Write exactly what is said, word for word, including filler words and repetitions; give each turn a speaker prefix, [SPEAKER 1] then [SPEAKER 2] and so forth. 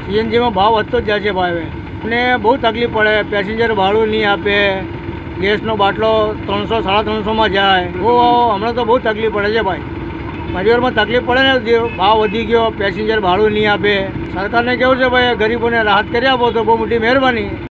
[SPEAKER 1] CNG में भाव વધતો જ જાય છે ભાઈ અને બહુ તકલીફ પડે પેસેન્જર ભાડું નહીં આપે ગેસનો બાટલો ત્રણસો સાડા ત્રણસોમાં જાય બહુ હમણાં તો બહુ તકલીફ પડે છે ભાઈ પરિવારમાં તકલીફ પડે ને ભાવ વધી ગયો પેસેન્જર ભાડું નહીં આપે સરકારને કેવું છે ભાઈ ગરીબોને રાહત કરી આપો તો બહુ મોટી મહેરબાની।